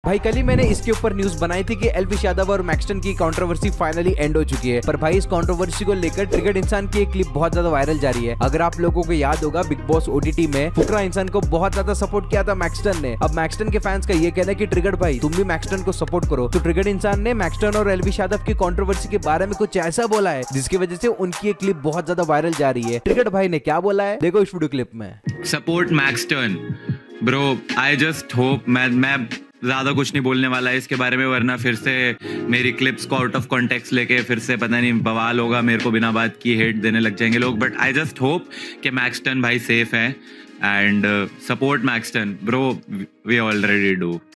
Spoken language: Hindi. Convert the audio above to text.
भाई कल ही मैंने इसके ऊपर न्यूज बनाई थी कि एल्विश यादव और मैक्सटन की कंट्रोवर्सी फाइनली एंड हो चुकी है। पर भाई इस कंट्रोवर्सी को लेकर ट्रिगर्ड इंसान की एक क्लिप बहुत ज्यादा वायरल जा रही है। अगर आप लोगों को याद होगा, बिग बॉस ओटीटी में फुकरा इंसान को बहुत ज्यादा सपोर्ट किया था मैक्सटन ने। अब मैक्सटन के फैंस का ये कहना है कि ट्रिगर्ड भाई तुम भी मैक्सटन को सपोर्ट करो। तो ट्रिगर्ड इंसान ने मैक्सटन और एल्विश यादव की कंट्रोवर्सी के बारे में कुछ ऐसा बोला है जिसकी वजह से उनकी ये क्लिप बहुत ज्यादा वायरल जा रही है। ट्रिगर्ड भाई ने क्या बोला है देखो इस वीडियो क्लिप में। Support Maxtern bro, I just hope, मैं ज्यादा कुछ नहीं बोलने वाला है इसके बारे में, वरना फिर से मेरी क्लिप्स को आउट ऑफ कॉन्टेक्स्ट लेके फिर से पता नहीं बवाल होगा, मेरे को बिना बात की हेट देने लग जाएंगे लोग। बट आई जस्ट होप कि मैक्सटन भाई सेफ है and support Maxtern bro, we already do.